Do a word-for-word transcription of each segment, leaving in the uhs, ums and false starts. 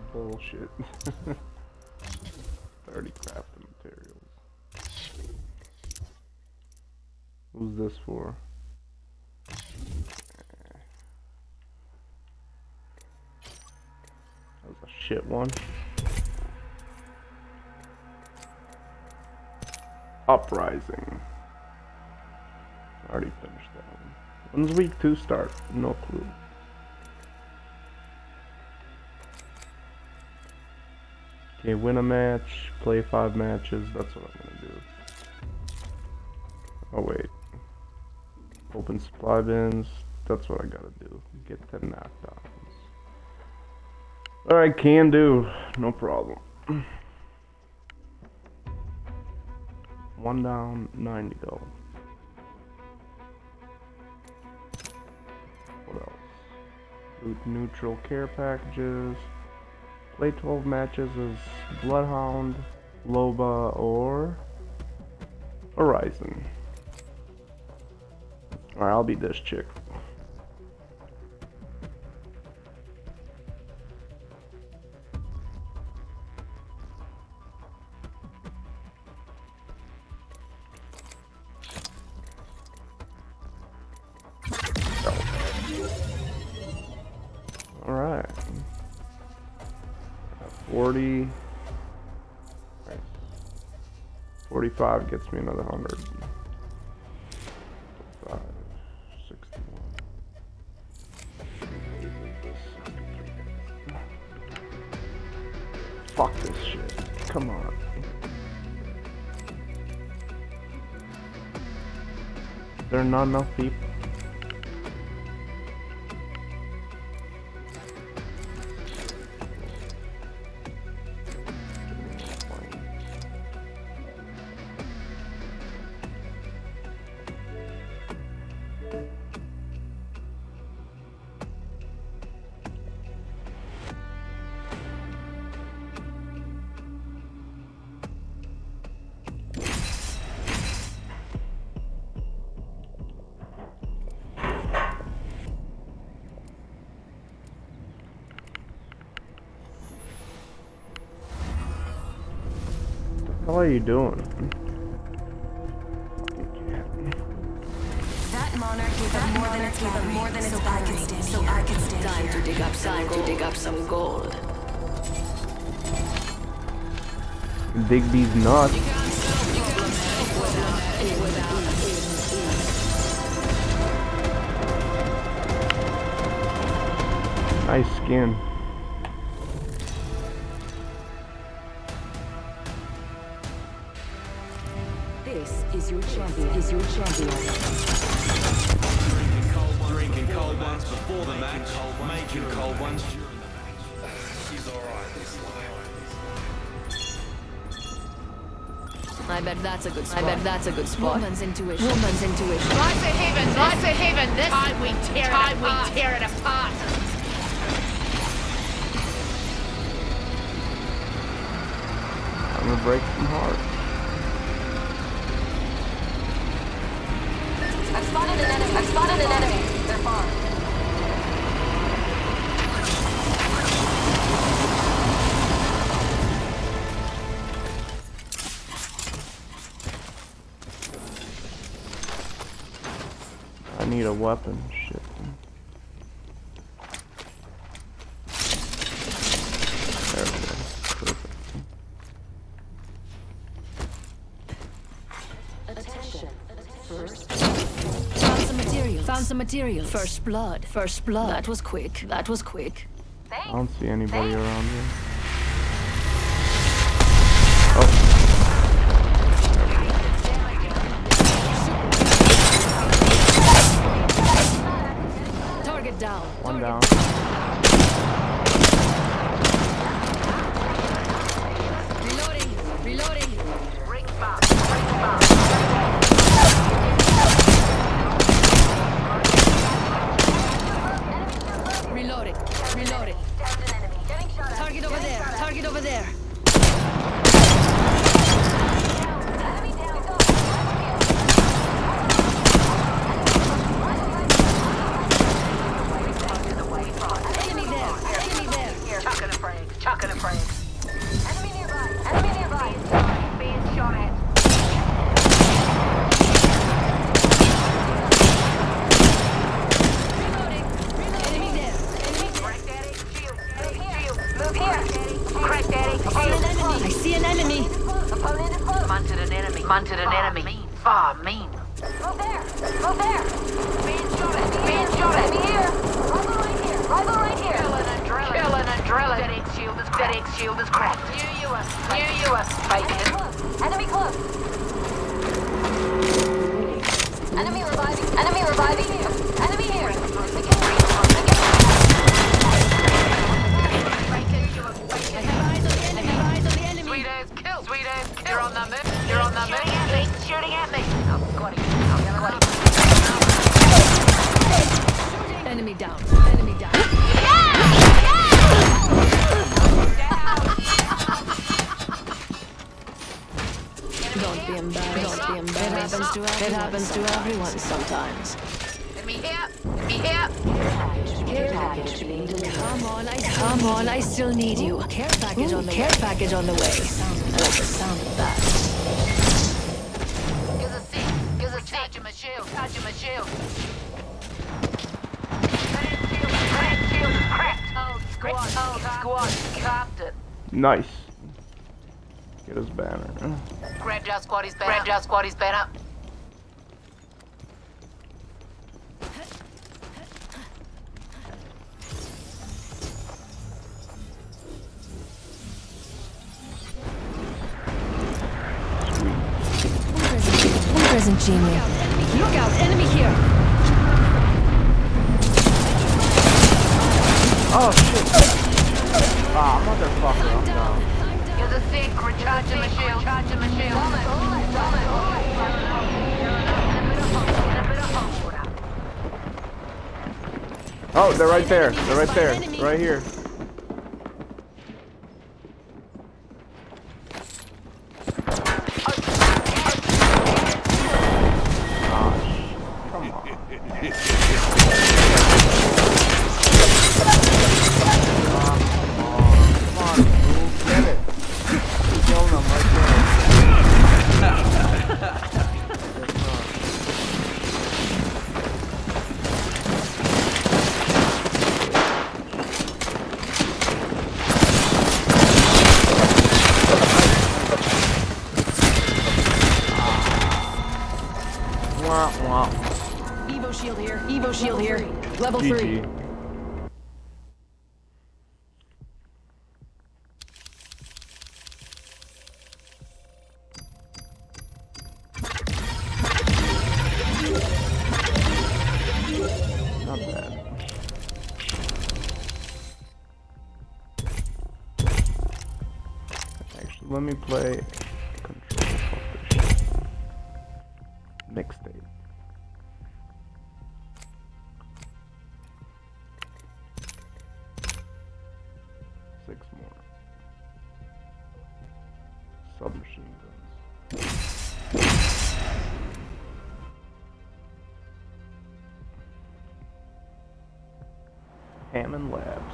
bullshit. thirty crafting materials. Who's this for? That was a shit one. Uprising. Already finished that one. When's week two start? No clue. Okay, win a match, play five matches, that's what I'm gonna do. Oh wait. Open supply bins, that's what I gotta do. Get ten knockdowns. Alright, can do. No problem. One down, nine to go. What else? Loot neutral care packages. Play twelve matches as Bloodhound, Loba, or Horizon. Alright, I'll be this chick. Alright. forty. forty-five gets me another one hundred. five, sixty-one. Fuck this shit. Come on. There are not enough people. What are you doing? That monarch gave up more than its gathering, more than its so I could stay so I could stay Time to dig up some to dig up some gold. Digby's nuts. Nice skin. This is your champion. Is your champion. Drinking cold ones, Drinking cold ones before the match, making cold ones during the match. She's alright this way. I bet that's a good spot. I bet that's a good spot. Woman's intuition. Woman's intuition. Rise to heaven, rise to heaven. This time we tear time it apart. we tear it apart. I'm gonna break some hearts. I've spotted an enemy. I've spotted an enemy. They're far. I need a weapon. Shit. There we go. Perfect. Attention. First. Found some material. Found some material. First blood. First blood. That was quick. That was quick. I don't see anybody around here. Oh. Target down. One down. Reloading. Reloading. Break bomb. Break bomb. Reloading. Reloading. Target over there. Target over there. Enemy Munted an enemy. Far mean. Move there! Move there! Being shot at! Being shot at! Enemy here! Rival right here! Rival right here! Killing and drilling. Killing and drilling. Dead egg shield is cracked. Dead egg shield is cracked. Knew you were. Knew you were faking. Enemy close! Enemy reviving! Enemy reviving! Enemy here! Sweet ass kill. Sweet ass kill. You're on the move. You're on the move. Shooting at me. Shooting at me. Oh, got him. Oh, got him. Enemy down. Enemy down. Don't be embarrassed. Don't be embarrassed. It happens to everyone. It happens to everyone sometimes. Enemy here. Enemy here. Care package being delivered. Come on, I come on, I still need you. Care package on the care package on the way. I like the sound of that. Here's a seat. Here's a seat. Charge him a shield. Charge him a shield. Cracked shield. Cracked. Oh, squad. Oh, squad. Copped it. Nice. Get his banner. Grabbed our squaddy's banner. Grabbed our squaddy's banner. Present Genie. Look out, enemy here! Oh shit! Ah, motherfucker, I'm down. Here's a secret. Charge him a shield. Charge him a shield. Oh, they're right there. They're right there. They're right here. Evo shield here. Evo shield here. Level G G. three. Not bad. Actually, let me play Control of the Ship. Mixtape. Six more. Submachine guns. Hammond Labs.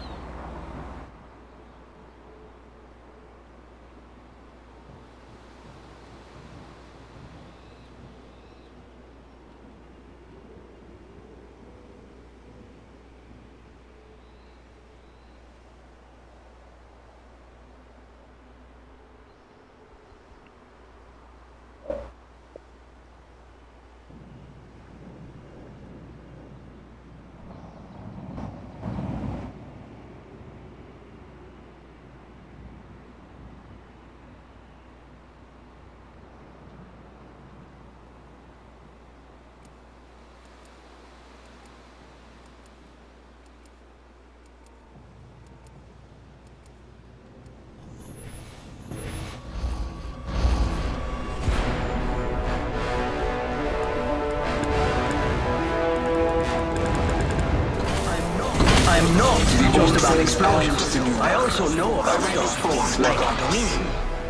I'm not just about explosions. I also know about things like Dominion.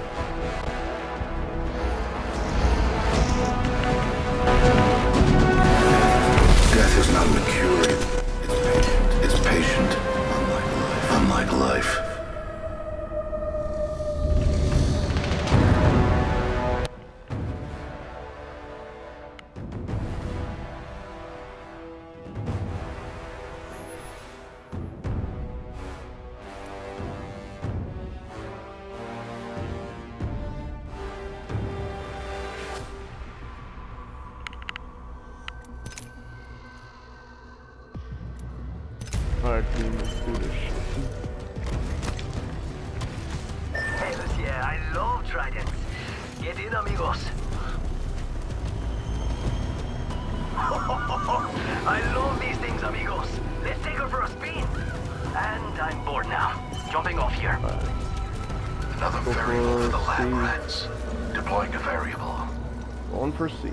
Death is not mercurial. It's patient. It's patient. Unlike life. Unlike life. Alright, team, let's do this shit. Hells yeah, I love tridents. Get in, amigos. I love these things, amigos. Let's take her for a spin. And I'm bored now. Jumping off here. Another variable for the lab rats. Deploying a variable. Going for C.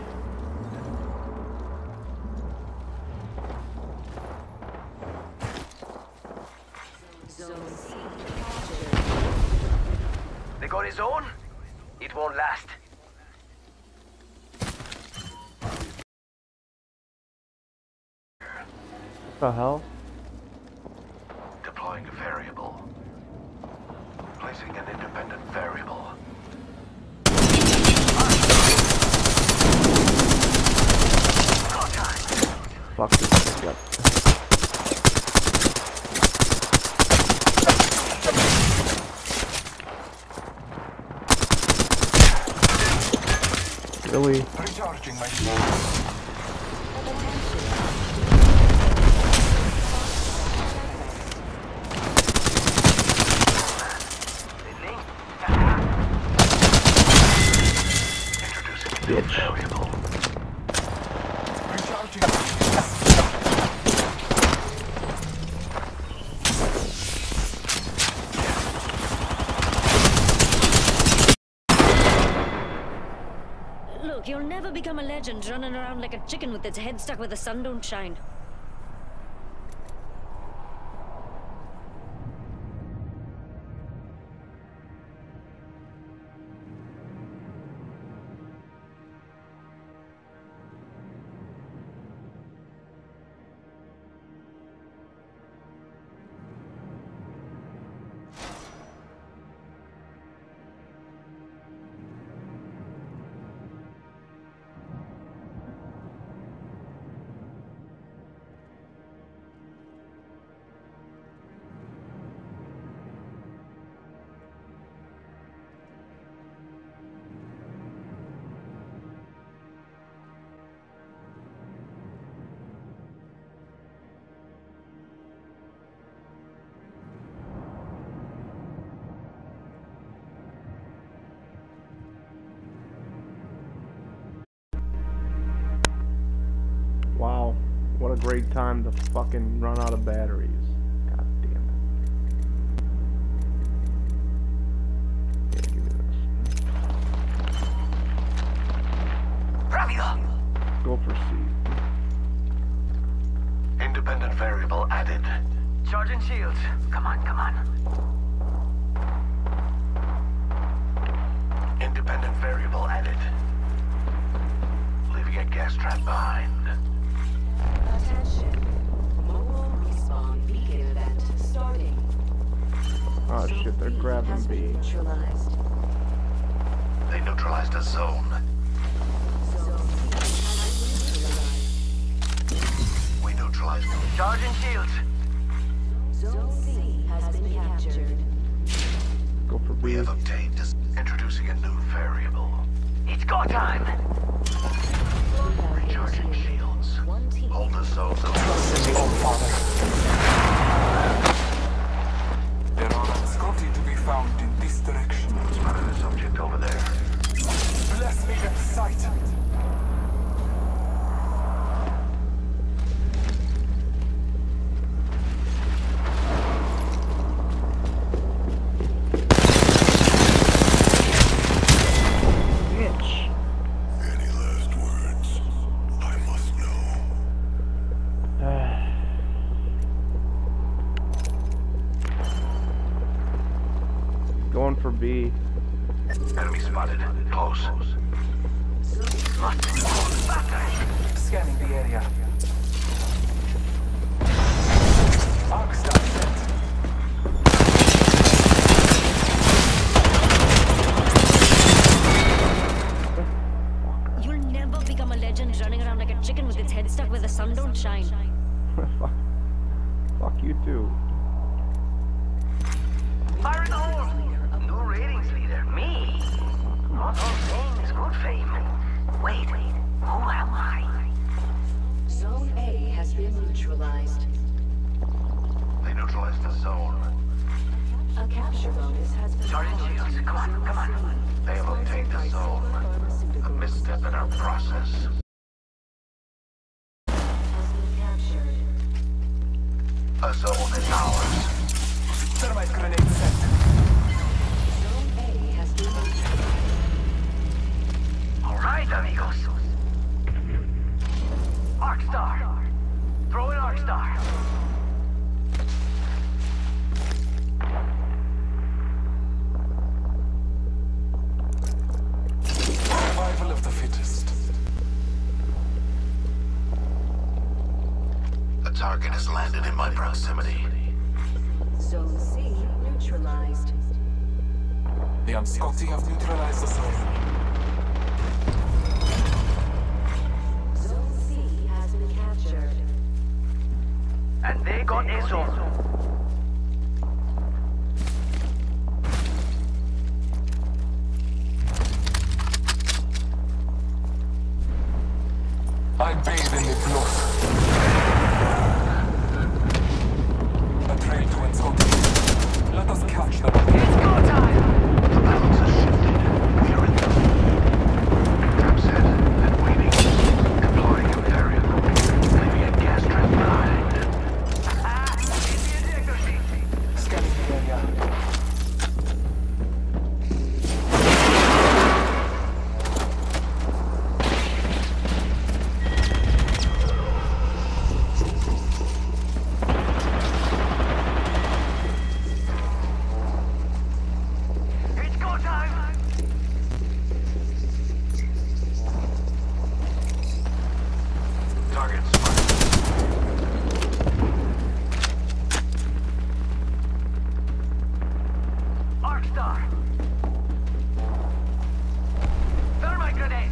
They got his own? It won't last. What the hell? Deploying a variable. Placing an independent variable. Fuck this shit up. Really? Recharging my shield. Bitch. Look, you'll never become a legend running around like a chicken with its head stuck where the sun don't shine. Wow, what a great time to fucking run out of batteries. God damn it. Yeah, give me this. Rápido! Go for C. Independent variable added. Charging shields. Come on, come on. Independent variable added. Leaving a gas trap behind. Attention. Mobile respawn beacon event starting. Oh shit, they're grabbing Has B. been neutralized. They neutralized a zone. Zone C has been neutralized. We neutralized them. Charging shields. Zone C has been captured. Go for We B. have obtained this. Introducing a new variable. It's go time. Recharging shields. One team. Hold the zones of There are Scotty to be found in this direction. Spotted a subject over there. Bless me at sight. Bitch. Any last words? I must know. Going for B. Enemy spotted. Close. Scanning the area. Arcstar set. You'll never become a legend running around like a chicken with its head stuck where the sun don't shine. Fuck. Fuck you too. Fire in the hole. New ratings leader. Me. Not all fame is good fame. Wait, who am I? Zone A has been neutralized. zone. A capture bonus has been Sergeant Shields, come on, come on. They will take the zone. A misstep in our process. Has been captured. A zone is ours. Thermite grenade set. Zone A has been captured. All right, amigos. Arcstar. Throw in Arcstar. Survival of the fittest. A target has landed in my proximity. Zone C neutralized. The Unscotty have neutralized the zone. Zone C has been captured. And they got a zone. I bathe in the blood. A trail to Unscotty. Let us catch them. It's go time! The balance has shifted. We are in the zone. Trap set and waiting. Deploying a area code. Leaving a gas trap behind. Ah! In the ejector seat. Scanning the area. It's go time! Target spotted. Arcstar! Thermite grenade!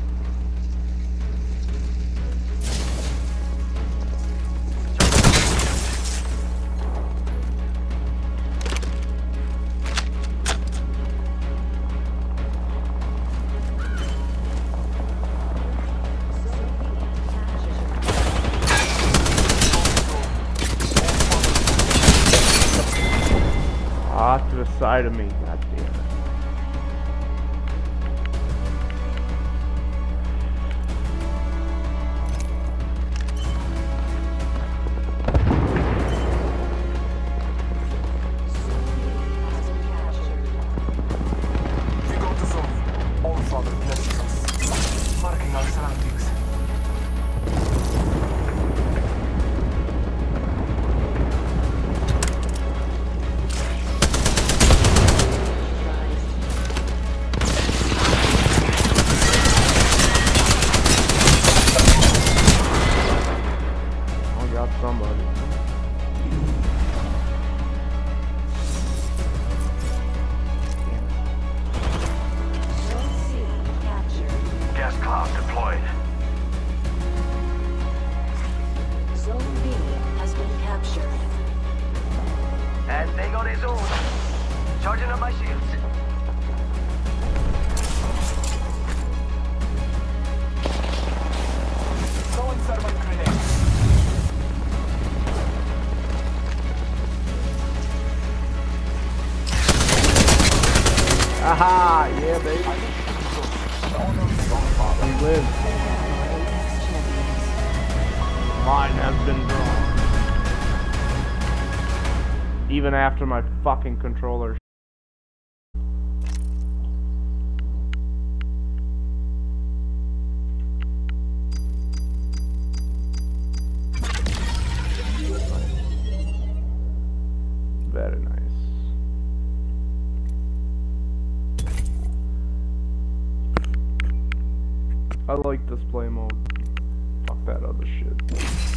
Off to the side of me, god damn it. We go to zone. All Father blesses us. Marking our surroundings. I got somebody. Zone C captured. Gas cloud deployed. Zone B has been captured. And they got a zone. Charging up my shields. Throwing thermite grenade. Aha! Yeah, baby. We live. Mine has been drawn. Even after my fucking controller. Very nice. I like display mode. Fuck that other shit.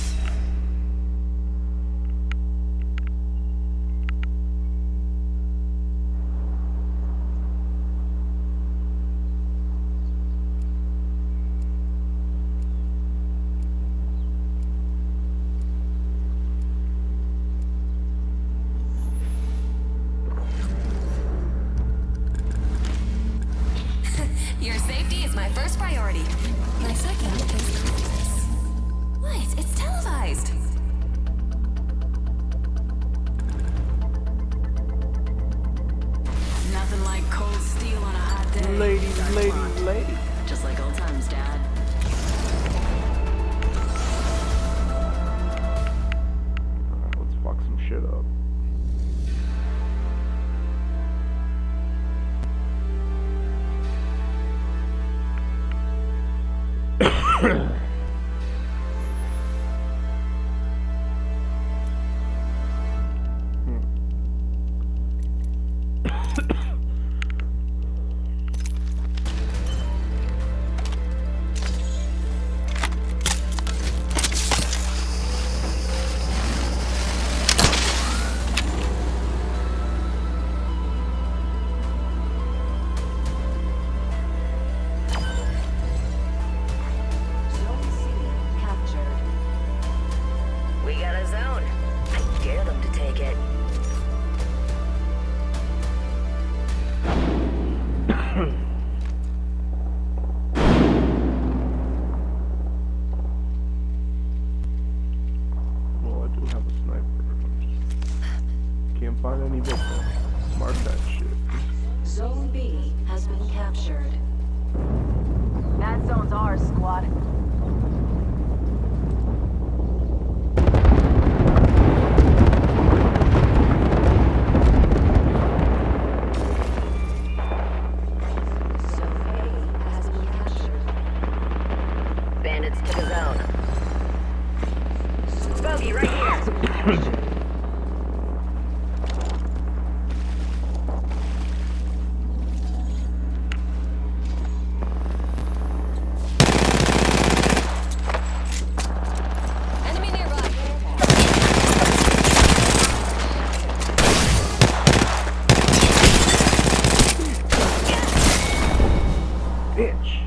Your safety is my first priority. My second is this. What? It's televised. ladies, ladies, ladies. Just like old times, Dad. Alright, let's fuck some shit up. Find any victims. Mark that shit. Zone B has been captured. That zone's ours, squad. Zone A has been captured. Bandits to the zone. Bogey right here. Bitch.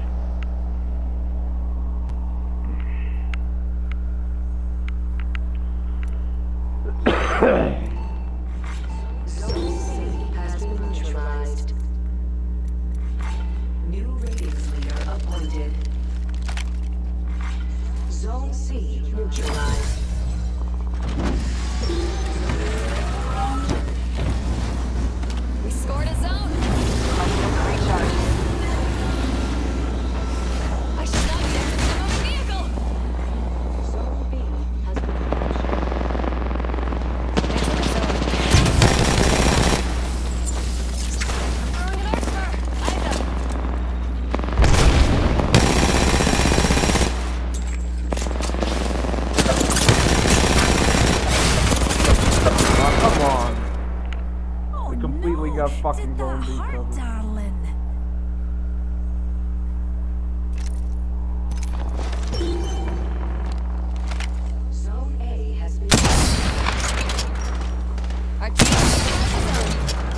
Zone C has been neutralized. New ratings leader appointed. Zone C neutralized. We scored a zone. I should not be there. I'm on a vehicle. Zone B has been captured. Enter the zone. Throwing an arc star. I have them. Oh, come on. We completely got fucking zone B covered. Darling. Zone A has been Our team is across the zone.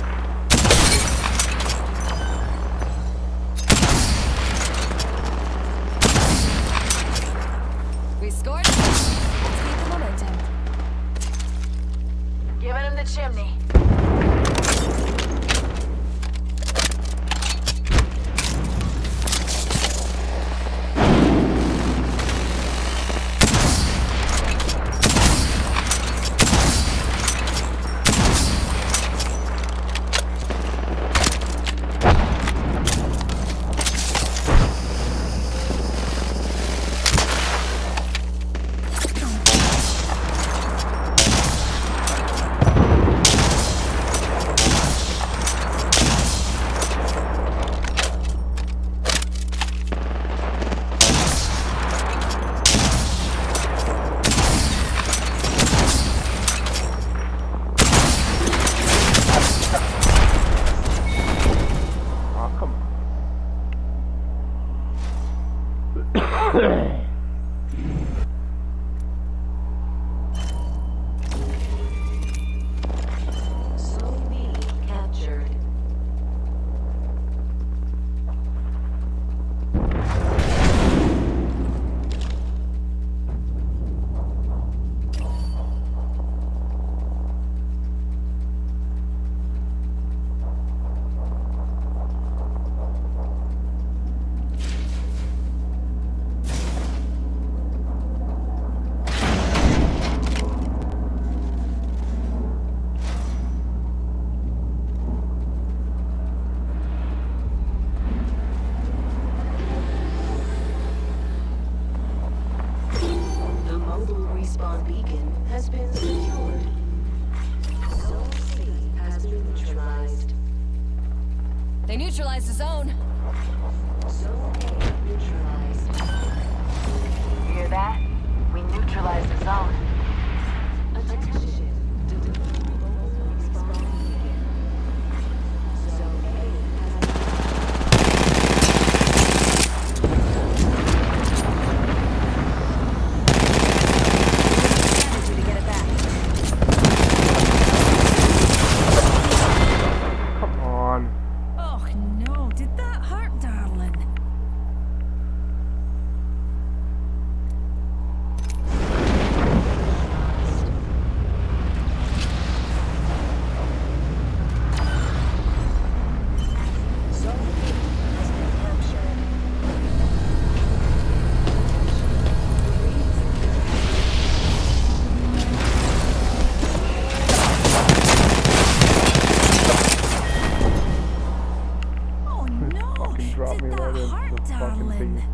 We scored. Let's keep the momentum. Giving him the chimney. has been secured. Zone C has been neutralized. They neutralized the zone. Zone A neutralized. You hear that? We neutralized the zone. Attention. Respawn beacon. Zone A has Strategy to get it back. Come on. Oh no, did that hurt, darling? Zone B has been captured. Oh no, Fucking drop did me that right into hurt, the fucking darling? thing.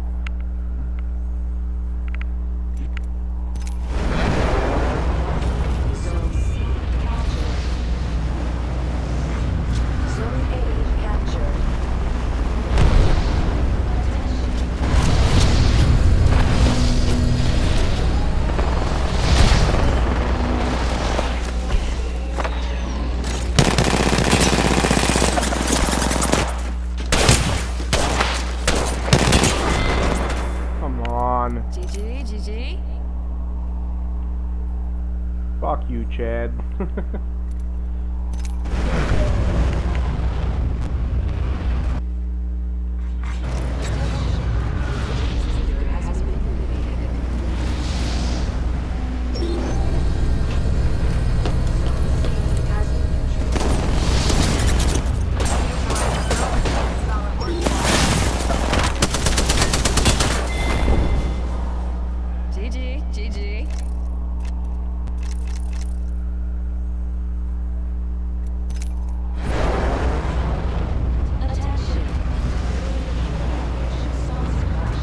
Zone C captured. Zone A captured. Come on. G G, G G. Fuck you, Chad. Has been eliminated. Has been G G, G G. Attention. Sauce crash.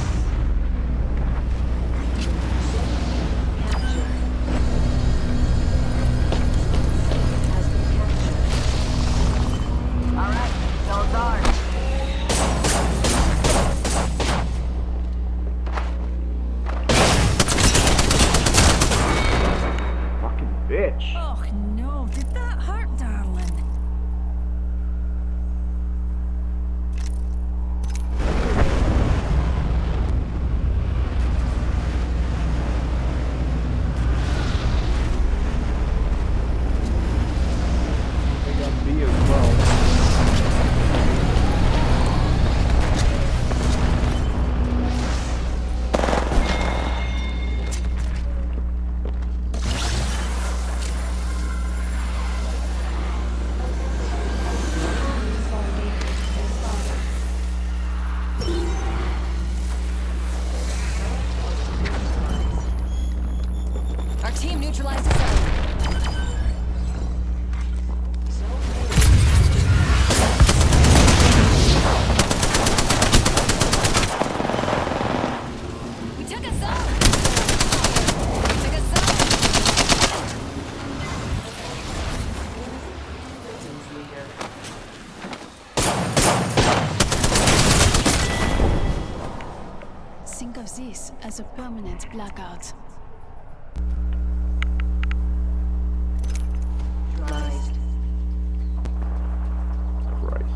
Zone B captured. Has been captured. All right, zone's ours. Fucking bitch. Oh no, did that hurt, darling? They got B as well. Our team neutralized the zone. We took a zone. We took a zone. Think of this as a permanent blackout. Neutralized. Christ.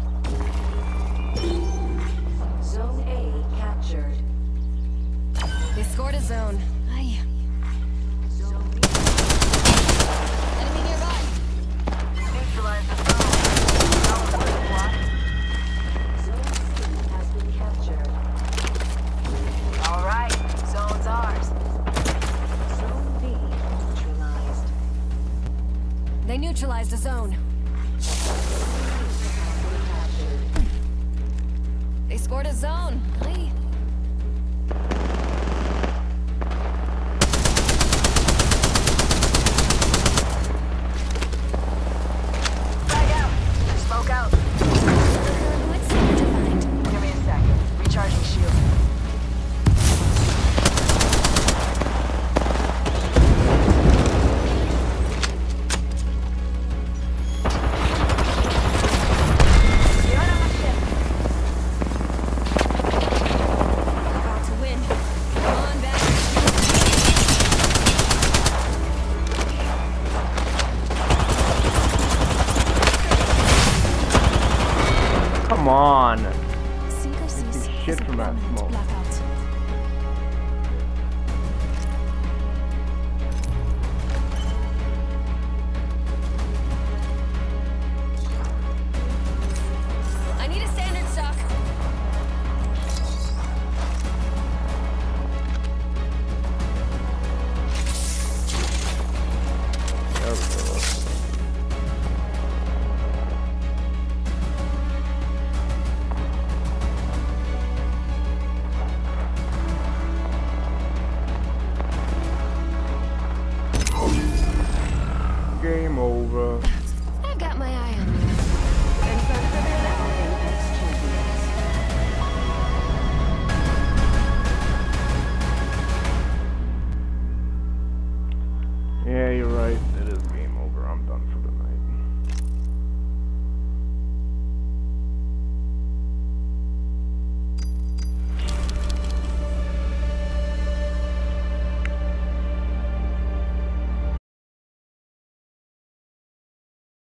Zone A captured. They scored a zone. Aye. Zone B Enemy nearby. Neutralize the zone. Zone one, what? Zone C has been captured. All right, zone's ours. Zone B neutralized. They neutralized a zone. Captured. They scored a zone. Aye. Frag out. Smoke out. What's there to find? Give me a second. Recharging shield. on. Think of See this shit as a from that permanent smoke. blackout. I need a standard stock. There we go. Game over. I've got my